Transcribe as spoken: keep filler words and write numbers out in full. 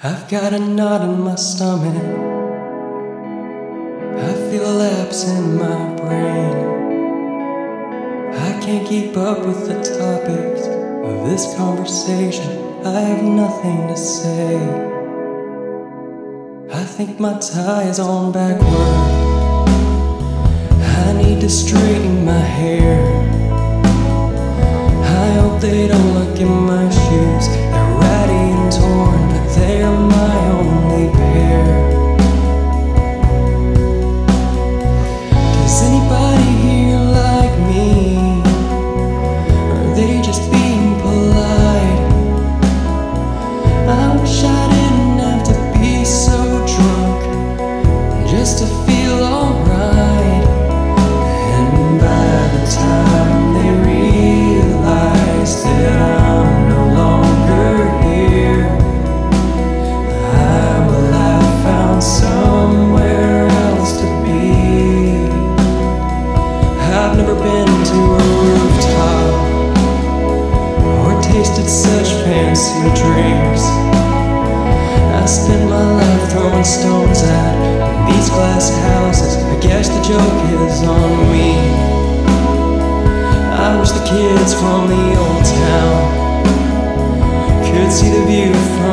I've got a knot in my stomach. I feel a lapse in my brain. I can't keep up with the topics of this conversation. I have nothing to say. I think my tie is on backward. I need to straighten my hair. I hope they don't look in my shoes. They're ratty and torn, but they are my only pair. Does anybody here like me? Or are they just being polite? I wish I didn't have to be so drunk just to feel alright. And by the time they realize that I'm no longer here, I will have found somewhere else to be. I've never been to a rooftop or tasted such fancy drinks. I spend my life throwing stones at these glass houses. I guess the joke is on me. I wish the kids from the old town could see the view from